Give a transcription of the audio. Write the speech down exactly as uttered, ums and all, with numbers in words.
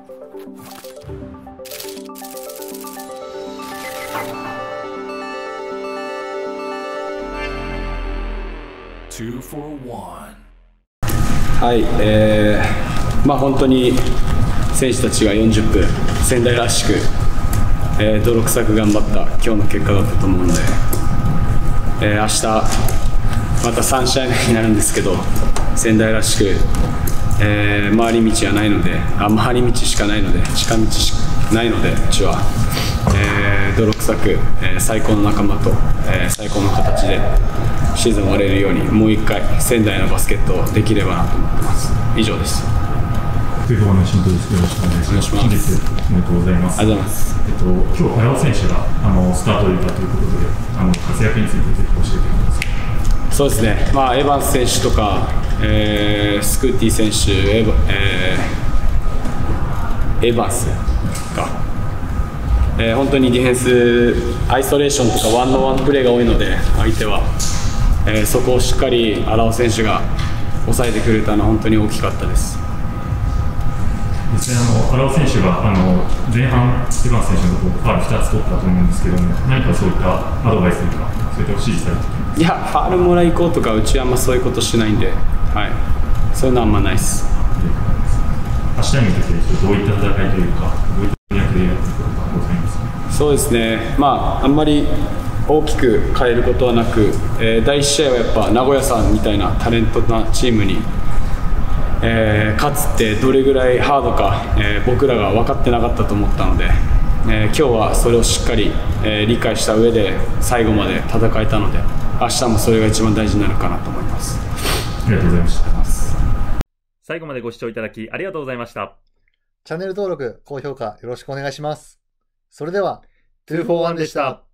はい、えー、まあ本当に選手たちがよんじゅっぷん仙台らしく、えー、泥臭く頑張った今日の結果だったと思うので、えー、明日またさん試合目になるんですけど、仙台らしく、えー、回り道はないのであ回り道しかないので近道しかないのでうちは、えー、泥臭く、えー、最高の仲間と、えー、最高の形でシーズン終われるようにもう一回仙台のバスケットをできればなと思ってます。以上です。 というの進行です。よろしくお願いします。本日おめでとうございます。 ありがとうございます。 えっと今日原尾選手があのスタートを入れたということで、あの活躍についてぜひ教えてください。 そうですね。まあエヴァンス選手とか、えー、スクーティ選手、エヴァ、えー、エヴァンスか、えー、本当にディフェンスアイソレーションとかワンオンワンプレーが多いので相手は。えー、そこをしっかり荒尾選手が抑えてくれたのは本当に大きかったです。 実際あの荒尾選手があの前半エヴァンス選手のところファウルふたつ取ったと思うんですけども、何かそういったアドバイスというかそういった指示されてますか？ いやファウルもらい行こうとかうちはあんまそういうことしないんで、はい、そういうのはあんまないです。 明日に向けてどういった戦いというかどういった役でやっていくことがございますか？ そうですね、まああんまり大きく変えることはなく、えー、だいいち試合はやっぱ名古屋さんみたいなタレントなチームに、えー、勝つってどれぐらいハードか、えー、僕らが分かってなかったと思ったので、えー、今日はそれをしっかり、えー、理解した上で最後まで戦えたので明日もそれが一番大事になるかなと思います。 ありがとうございました。 最後までご視聴いただきありがとうございました。 チャンネル登録、高評価よろしくお願いします。それではにーフォーワンでした。